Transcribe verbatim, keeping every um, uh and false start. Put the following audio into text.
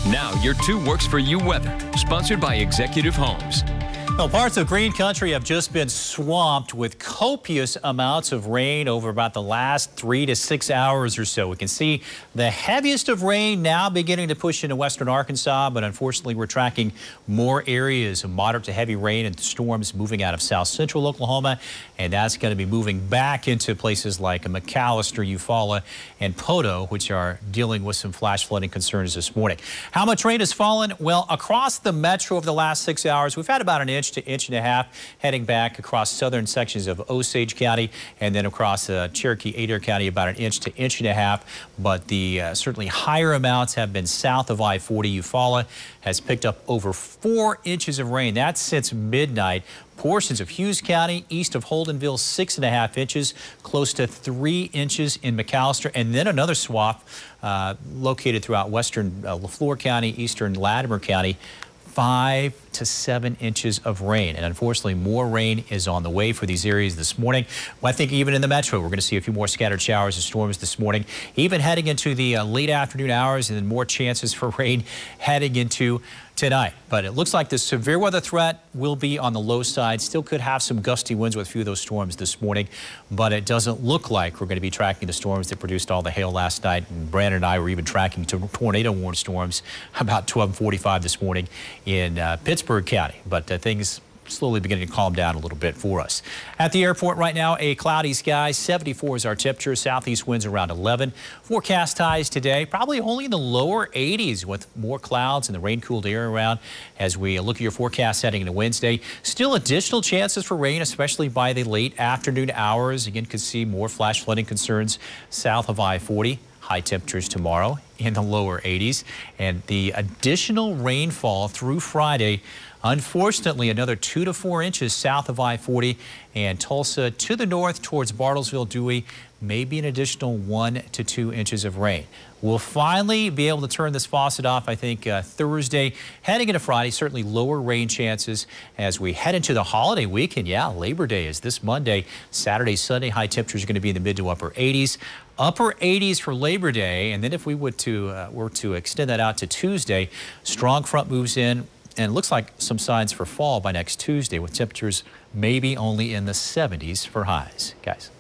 Now, your two works for you weather, sponsored by Executive Homes. Well, parts of green country have just been swamped with copious amounts of rain over about the last three to six hours or so. We can see the heaviest of rain now beginning to push into western Arkansas, but unfortunately we're tracking more areas of moderate to heavy rain and storms moving out of south central Oklahoma, and that's going to be moving back into places like McAllister, Eufaula, and Poto, which are dealing with some flash flooding concerns this morning. How much rain has fallen? Well, across the metro over the last six hours, we've had about an inch to inch and a half heading back across southern sections of Osage County, and then across uh, Cherokee Adair County about an inch to inch and a half. But the uh, certainly higher amounts have been south of I forty. Eufaula has picked up over four inches of rain. That's since midnight. Portions of Hughes County, east of Holdenville, six and a half inches, close to three inches in McAllister, and then another swath uh, located throughout western uh, Lafleur County, eastern Latimer County, five to seven inches of rain. And unfortunately, more rain is on the way for these areas this morning. Well, I think even in the metro, we're going to see a few more scattered showers and storms this morning, even heading into the uh, late afternoon hours, and then more chances for rain heading into tonight. But it looks like the severe weather threat will be on the low side. Still could have some gusty winds with a few of those storms this morning, but it doesn't look like we're going to be tracking the storms that produced all the hail last night. And Brandon and I were even tracking tornado warning storms about twelve forty-five this morning in uh, Pittsburgh County. But uh, things slowly beginning to calm down a little bit for us. At the airport right now, a cloudy sky. seventy-four is our temperature. Southeast winds around eleven. Forecast highs today, probably only in the lower eighties with more clouds and the rain-cooled air around as we look at your forecast heading into Wednesday. Still additional chances for rain, especially by the late afternoon hours. Again, could see more flash flooding concerns south of I forty. High temperatures tomorrow in the lower eighties, and the additional rainfall through Friday, unfortunately another two to four inches south of I forty, and Tulsa to the north towards Bartlesville, Dewey, maybe an additional one to two inches of rain. We'll finally be able to turn this faucet off, I think, uh, Thursday. Heading into Friday, certainly lower rain chances as we head into the holiday weekend. Yeah, Labor Day is this Monday. Saturday, Sunday, high temperatures are going to be in the mid to upper eighties. Upper eighties for Labor Day, and then if we would to uh, were to extend that out to Tuesday, strong front moves in, and it looks like some signs for fall by next Tuesday with temperatures maybe only in the seventies for highs. Guys.